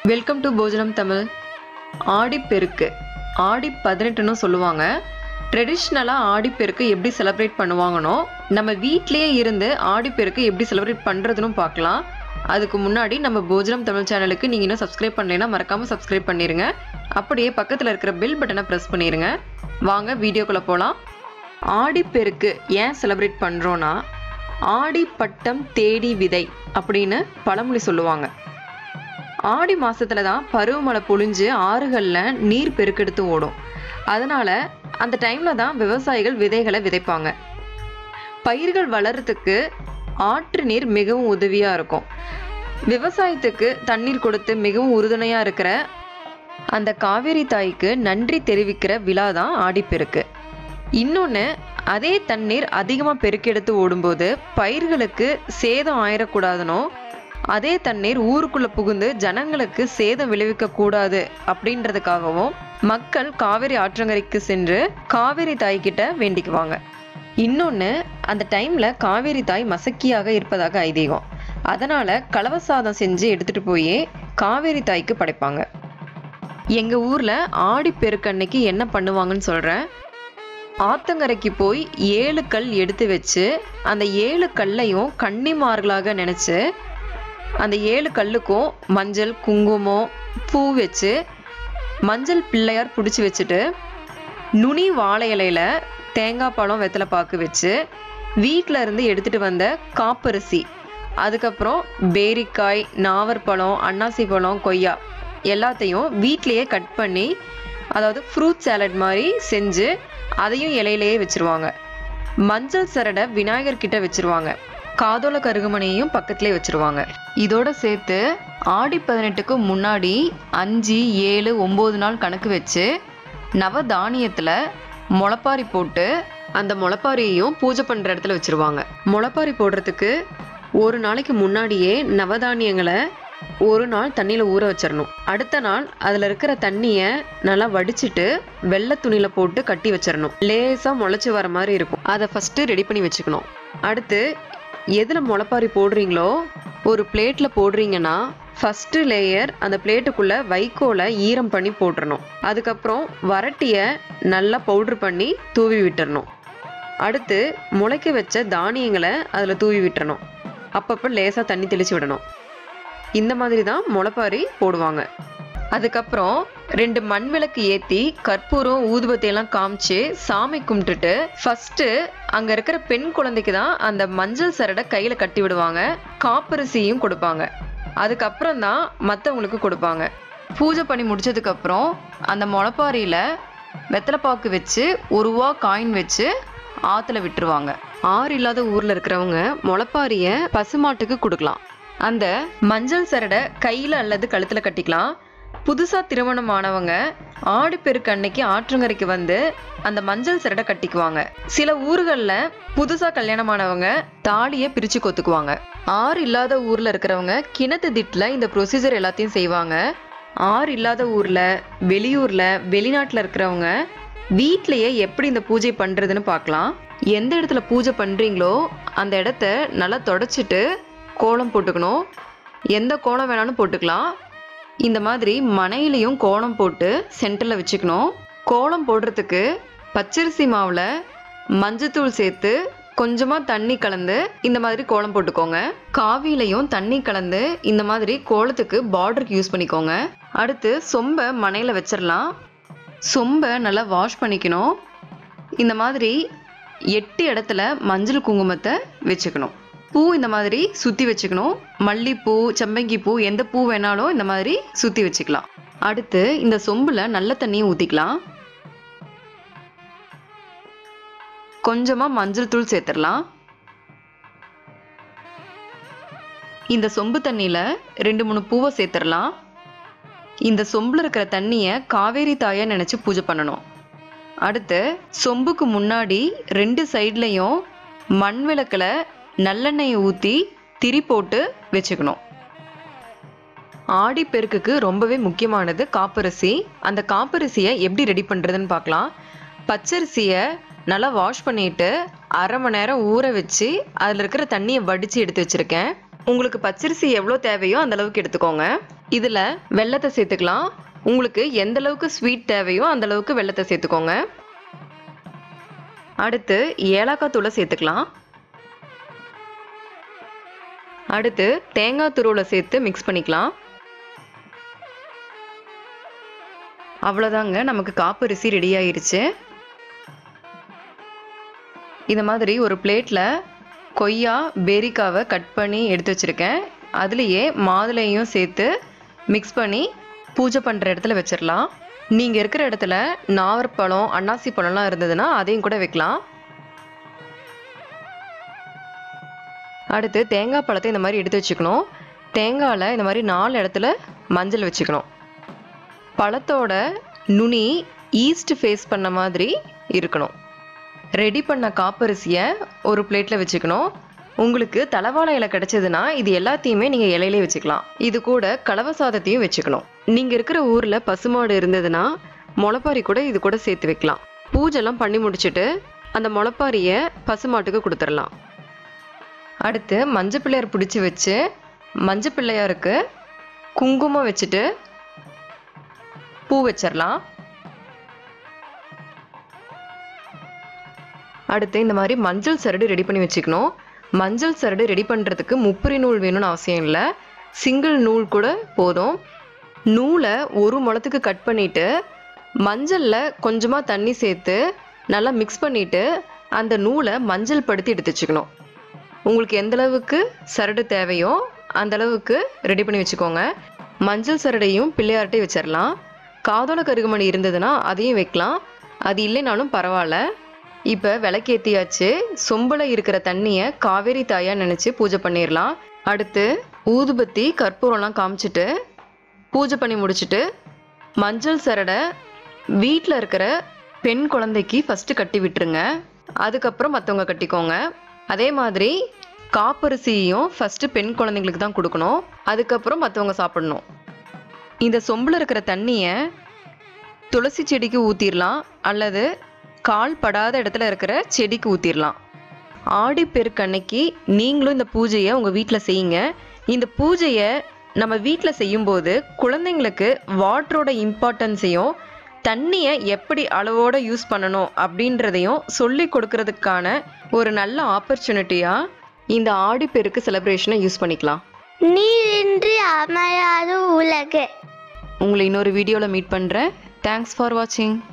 Welcome to போஜனம் தமிழ். ஆடிப்பெருக்கு ஆடி 18ன்னு சொல்லுவாங்க. ட்ரெடிஷ்னலாக ஆடிப்பெருக்கு எப்படி செலிப்ரேட் பண்ணுவாங்கன்னோ நம்ம வீட்லேயே இருந்து ஆடிப்பெருக்கு எப்படி செலிப்ரேட் பண்ணுறதுன்னு பார்க்கலாம். அதுக்கு முன்னாடி நம்ம போஜனம் தமிழ் சேனலுக்கு நீங்கள் இன்னும் சப்ஸ்கிரைப் பண்ணலைன்னா மறக்காமல் சப்ஸ்கிரைப் பண்ணிடுங்க. அப்படியே பக்கத்தில் இருக்கிற பெல் பட்டனை ப்ரெஸ் பண்ணிடுங்க. வாங்க வீடியோக்குள்ளே போகலாம். ஆடிப்பெருக்கு ஏன் செலிப்ரேட் பண்ணுறோன்னா, ஆடி பட்டம் தேடி விதை அப்படின்னு பழமொழி சொல்லுவாங்க. ஆடி மாசத்துல தான் பருவமழை பொழிஞ்சு ஆறுகளில் நீர் பெருக்கெடுத்து ஓடும். அதனால அந்த டைம்ல தான் விவசாயிகள் விதைகளை விதைப்பாங்க. பயிர்கள் வளர்றதுக்கு ஆற்று நீர் மிகவும் உதவியா இருக்கும். விவசாயத்துக்கு தண்ணீர் கொடுத்து மிகவும் உறுதுணையா இருக்கிற அந்த காவேரி தாய்க்கு நன்றி தெரிவிக்கிற விழா தான் ஆடிப்பெருக்கு. இன்னொன்று, அதே தண்ணீர் அதிகமாக பெருக்கெடுத்து ஓடும்போது பயிர்களுக்கு சேதம் ஆயிடக்கூடாதுனோ, அதே தண்ணீர் ஊருக்குள்ள புகுந்து ஜனங்களுக்கு சேதம் விளைவிக்க கூடாது அப்படின்றதுக்காகவும் மக்கள் காவேரி ஆற்றங்கரைக்கு சென்று காவேரி தாய்கிட்ட வேண்டிக்குவாங்க. இன்னொன்று, அந்த டைம்ல காவேரி தாய் மசக்கியாக இருப்பதாக ஐதீகம். அதனால கலவசாதம் செஞ்சு எடுத்துட்டு போய் காவேரி தாய்க்கு படைப்பாங்க. எங்க ஊர்ல ஆடிப்பெருக்கு அன்னைக்கு என்ன பண்ணுவாங்கன்னு சொல்றேன். ஆத்தங்கரைக்கு போய் 7 கல் எடுத்து வச்சு அந்த 7 கல்லையும் கன்னிமார்களாக நினைச்சு அந்த 7 கல்லுக்கும் மஞ்சள் குங்குமம் பூ வச்சு மஞ்சள் பிள்ளையார் பிடிச்சி வச்சுட்டு நுனி வாழை இலையில தேங்காய் பழம் வெத்தலை பாக்கு வச்சு வீட்டில் இருந்து எடுத்துட்டு வந்த காப்பரிசி, அதுக்கப்புறம் பேரிக்காய், நாவற்பழம், அன்னாசி பழம், கொய்யா எல்லாத்தையும் வீட்லேயே கட் பண்ணி, அதாவது ஃப்ரூட் சாலட் மாதிரி செஞ்சு அதையும் இலையிலேயே வச்சிருவாங்க. மஞ்சள் சரடை விநாயகர் கிட்ட வச்சிருவாங்க. காதோல கருகுமணியையும் பக்கத்துலேயே வச்சிருவாங்க. இதோட சேர்த்து ஆடி 18க்கு முன்னாடி 5, 7, 9 நாள் கணக்கு வச்சு நவதானியத்தில் முளைப்பாரி போட்டு அந்த முளைப்பாரியையும் பூஜை பண்ணுற இடத்துல வச்சிருவாங்க. முளைப்பாரி போடுறதுக்கு ஒரு நாளைக்கு முன்னாடியே நவதானியங்களை ஒரு நாள் தண்ணியில் ஊற வச்சிடணும். அடுத்த நாள் அதில் இருக்கிற தண்ணியை நல்லா வடிச்சிட்டு வெள்ளை துணியில் போட்டு கட்டி வச்சிடணும். லேசாக முளைச்சி வர மாதிரி இருக்கும். அதை ஃபஸ்ட்டு ரெடி பண்ணி வச்சுக்கணும். அடுத்து எதில் முளைப்பாரி போடுறீங்களோ ஒரு பிளேட்டில் போடுறீங்கன்னா ஃபஸ்ட்டு லேயர் அந்த பிளேட்டுக்குள்ளே வைக்கோலை ஈரம் பண்ணி போட்டுடணும். அதுக்கப்புறம் வரட்டியை நல்லா பவுட்ரு பண்ணி தூவி விட்டுறணும். அடுத்து முளைக்க வச்ச தானியங்களை அதில் தூவி விட்டுறணும். அப்பப்போ லேசாக தண்ணி தெளித்து விடணும். இந்த மாதிரி தான் முளைப்பாரி போடுவாங்க. அதுக்கப்புறம் 2 மண் விளக்கு ஏற்றி கற்பூரம் ஊதுபத்தியெல்லாம் காமிச்சு சாமி கும்பிட்டுட்டு ஃபஸ்ட்டு அங்கே இருக்கிற பெண் குழந்தைக்கு தான் அந்த மஞ்சள் சரடை கையில் கட்டி விடுவாங்க. காப்பரிசியும் கொடுப்பாங்க. அதுக்கப்புறம் தான் மற்றவங்களுக்கு கொடுப்பாங்க. பூஜை பண்ணி முடிச்சதுக்கப்புறம் அந்த முளைப்பாரியில் வெத்தலைப்பாக்கு வச்சு 1 ரூபா காயின் வச்சு ஆற்றுல விட்டுருவாங்க. ஆறு இல்லாத ஊரில் இருக்கிறவங்க முளைப்பாரியை பசுமாட்டுக்கு கொடுக்கலாம். அந்த மஞ்சள் சரடை கையில் அல்லது கழுத்தில் கட்டிக்கலாம். புதுசாக திருமணமானவங்க ஆடிப்பெருக்கு அன்னைக்கு ஆற்றங்கரைக்கு வந்து அந்த மஞ்சள் சரடை கட்டிக்குவாங்க. சில ஊர்களில் புதுசாக கல்யாணமானவங்க தாலியை பிரித்து கொத்துக்குவாங்க. ஆறு இல்லாத ஊரில் இருக்கிறவங்க கிணத்து திட்டில் இந்த ப்ரொசீஜர் எல்லாத்தையும் செய்வாங்க. ஆறு இல்லாத ஊரில், வெளியூரில், வெளிநாட்டில் இருக்கிறவங்க வீட்லேயே எப்படி இந்த பூஜை பண்ணுறதுன்னு பார்க்கலாம். எந்த இடத்துல பூஜை பண்ணுறீங்களோ அந்த இடத்த நல்லா தொடச்சிட்டு கோலம் போட்டுக்கணும். எந்த கோலம் வேணாலும் போட்டுக்கலாம். இந்த மாதிரி மனையிலையும் கோலம் போட்டு சென்டரில் வச்சுக்கணும். கோலம் போடுறதுக்கு பச்சரிசி மாவில் மஞ்சத்தூள் சேர்த்து கொஞ்சமாக தண்ணி கலந்து இந்த மாதிரி கோலம் போட்டுக்கோங்க. காவிலையும் தண்ணி கலந்து இந்த மாதிரி கோலத்துக்கு பார்டருக்கு யூஸ் பண்ணிக்கோங்க. அடுத்து சொம்பை மனையில் வச்சிடலாம். சொம்பை நல்லா வாஷ் பண்ணிக்கணும். இந்த மாதிரி 8 இடத்துல மஞ்சள் குங்குமத்தை வச்சுக்கணும். பூ இந்த மாதிரி சுற்றி வச்சுக்கணும். மல்லிப்பூ, செம்பங்கி பூ, எந்த பூ வேணாலும் இந்த மாதிரி சுற்றி வச்சுக்கலாம். அடுத்து இந்த சொம்பில் நல்ல தண்ணியை ஊற்றிக்கலாம். கொஞ்சமாக மஞ்சள் தூள் சேர்த்துடலாம். இந்த சொம்பு தண்ணியில் 2-3 பூவை சேர்த்துடலாம். இந்த சொம்பில் இருக்கிற தண்ணியை காவேரி தாயை நினச்சி பூஜை பண்ணணும். அடுத்து சொம்புக்கு முன்னாடி 2 சைட்லையும் மண் விளக்கில் நல்லெண்ணெயை ஊற்றி திரி போட்டு வச்சுக்கணும். ஆடிப்பெருக்குக்கு ரொம்பவே முக்கியமானது காப்பரிசி. அந்த காப்பரிசியை எப்படி ரெடி பண்ணுறதுன்னு பார்க்கலாம். பச்சரிசியை நல்லா வாஷ் பண்ணிட்டு 1/2 மணி நேரம் ஊற வச்சு அதில் இருக்கிற தண்ணியை வடித்து எடுத்து வச்சுருக்கேன். உங்களுக்கு பச்சரிசி எவ்வளோ தேவையோ அந்த அளவுக்கு எடுத்துக்கோங்க. இதில் வெல்லத்தை சேர்த்துக்கலாம். உங்களுக்கு எந்த அளவுக்கு ஸ்வீட் தேவையோ அந்த அளவுக்கு வெல்லத்தை சேர்த்துக்கோங்க. அடுத்து ஏலக்காய் தூளை சேர்த்துக்கலாம். அடுத்து தேங்காய் துருவலை சேர்த்து மிக்ஸ் பண்ணிக்கலாம். அவ்வளோதாங்க, நமக்கு காப்பரிசி ரெடி ஆயிருச்சு. இந்த மாதிரி ஒரு பிளேட்டில் கொய்யா பேரிக்காவை கட் பண்ணி எடுத்து வச்சுருக்கேன். அதுலேயே மாதுளையும் சேர்த்து மிக்ஸ் பண்ணி பூஜை பண்ணுற இடத்துல வச்சிடலாம். நீங்கள் இருக்கிற இடத்துல நாவற்பழம் அன்னாசி பழம்லாம் இருந்ததுன்னா அதையும் கூட வைக்கலாம். அடுத்து தேங்காய் பழத்தை இந்த மாதிரி எடுத்து வச்சுக்கணும். தேங்காயில் இந்த மாதிரி 4 இடத்துல மஞ்சள் வச்சுக்கணும். பழத்தோட நுனி ஈஸ்ட் ஃபேஸ் பண்ண மாதிரி இருக்கணும். ரெடி பண்ண காப்பரிசியை ஒரு பிளேட்டில் வச்சுக்கணும். உங்களுக்கு தலவாழை இலை கிடைச்சதுன்னா இது எல்லாத்தையுமே நீங்கள் இலையிலே வச்சுக்கலாம். இது கூட கலவை சாதத்தையும் வச்சுக்கணும். நீங்கள் இருக்கிற ஊரில் பசுமாடு இருந்ததுன்னா முளைப்பாரி கூட இது கூட சேர்த்து வைக்கலாம். பூஜைலாம் பண்ணி முடிச்சுட்டு அந்த முளைப்பாரியை பசுமாட்டுக்கு கொடுத்துடலாம். அடுத்து மஞ்சள் பிள்ளையார் பிடிச்சி வச்சு மஞ்சள் பிள்ளையாருக்கு குங்குமம் வச்சுட்டு பூ வச்சிடலாம். அடுத்து இந்த மாதிரி மஞ்சள் சரடு ரெடி பண்ணி வச்சுக்கணும். மஞ்சள் சரடு ரெடி பண்ணுறதுக்கு முப்பரி நூல் வேணும்னு அவசியம் இல்லை, சிங்கிள் நூல் கூட போதும். நூலை ஒரு முழத்துக்கு கட் பண்ணிவிட்டு மஞ்சளில் கொஞ்சமாக தண்ணி சேர்த்து நல்லா மிக்ஸ் பண்ணிவிட்டு அந்த நூலை மஞ்சள் படுத்தி எடுத்து வச்சுக்கணும். உங்களுக்கு எந்தளவுக்கு சரடு தேவையோ அந்தளவுக்கு ரெடி பண்ணி வச்சுக்கோங்க. மஞ்சள் சரடையும் பிள்ளையார்ட்டே வச்சிடலாம். காதோல கருகுமணி இருந்ததுன்னா அதையும் வைக்கலாம், அது இல்லைனாலும் பரவாயில்ல. இப்போ விளக்கேற்றியாச்சு. சொம்பில் இருக்கிற தண்ணியை காவேரி தாயாக நினச்சி பூஜை பண்ணிடலாம். அடுத்து ஊதுபத்தி கற்பூரம்லாம் காமிச்சிட்டு பூஜை பண்ணி முடிச்சுட்டு மஞ்சள் சரடை வீட்டில் இருக்கிற பெண் குழந்தைக்கு ஃபஸ்ட்டு கட்டி விட்டுருங்க. அதுக்கப்புறம் மற்றவங்க கட்டிக்கோங்க. அதே மாதிரி காப்பரிசியையும் ஃபஸ்ட்டு பெண் குழந்தைங்களுக்கு தான் கொடுக்கணும், அதுக்கப்புறம் மற்றவங்க சாப்பிடணும். இந்த சொம்பில் இருக்கிற தண்ணியை துளசி செடிக்கு ஊற்றிடலாம் அல்லது கால் படாத இடத்துல இருக்கிற செடிக்கு ஊற்றிடலாம். ஆடிப்பெருக்கன்னைக்கு நீங்களும் இந்த பூஜையை உங்கள் வீட்டில் செய்யுங்க. இந்த பூஜையை நம்ம வீட்டில் செய்யும்போது குழந்தைங்களுக்கு வாட்டரோட இம்பார்ட்டன்ஸையும் தண்ணியை எப்படி அளவோடு யூஸ் பண்ணணும் அப்படின்றதையும் சொல்லி கொடுக்கறதுக்கான ஒரு நல்ல ஆப்பர்ச்சுனிட்டியாக இந்த ஆடிப்பெருக்கு செலிப்ரேஷனை யூஸ் பண்ணிக்கலாம். நீரின்றி அமையாது உலகு. உங்களை இன்னொரு வீடியோவில் மீட் பண்ணுறேன். தேங்க்ஸ் ஃபார் வாட்சிங்.